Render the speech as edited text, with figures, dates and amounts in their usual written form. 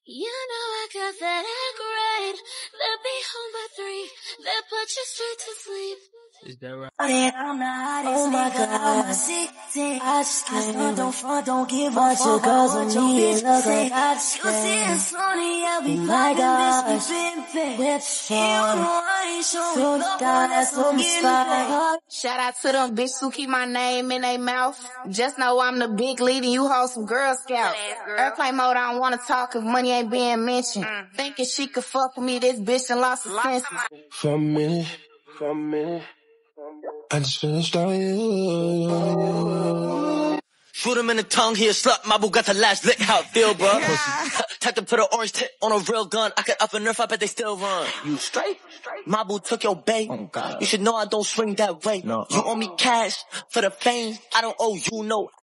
You know I got that act right. Let me home by 3. That put you straight to sleep. Is that right? Oh my God, I just can't don't front, don't give a fuck. Girls on me, it looks like I just can't. Oh my gosh, which one? That's on the spot. Shout out to them bitches who keep my name in their mouth. Just know I'm the big lead and you hold some Girl Scouts. Airplane mode, I don't wanna talk if money ain't being mentioned. Thinking she could fuck with me, this bitch done lost her senses. For a minute, I just finished on you. Shoot him in the tongue, he a slut. Mabu got the last lick, how it feel, bro. Tapped him to the orange tip on a real gun. I could up and nerf, I bet they still run. You straight? Mabu took your bait. Oh, God. You should know I don't swing that way. No. You owe me cash for the fame. I don't owe you no